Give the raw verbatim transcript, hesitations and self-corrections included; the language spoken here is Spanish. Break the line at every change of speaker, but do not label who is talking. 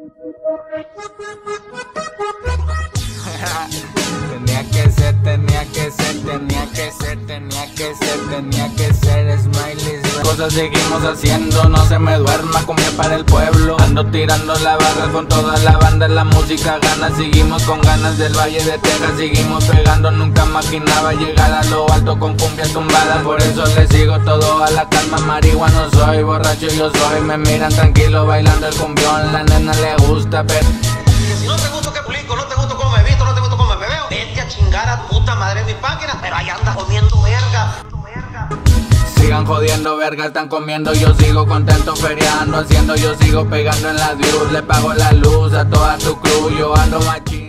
Tenía que ser, tenía que ser, tenía que ser, tenía que ser, tenía que ser Smiley. Cosas seguimos haciendo, no se me duerma, comía para el pueblo. Ando tirando la barra con toda la banda, la música gana. Seguimos con ganas del Valle de Texas, seguimos pegando. Nunca imaginaba llegar a lo alto con cumbia tumbada. Por eso le sigo todo a la calma, marihuana no soy, borracho yo soy. Me miran tranquilo bailando el cumbión, la nena le gusta, pero
si no te gusta que publico, no te gusta cómo me visto, no te gusta cómo me veo, vete a chingar a puta madre mi página, pero ahí anda comiendo verga.
Sigan jodiendo verga, están comiendo, yo sigo contento feriando, haciendo, yo sigo pegando en la views. Le pago la luz a toda tu crew, yo ando machín.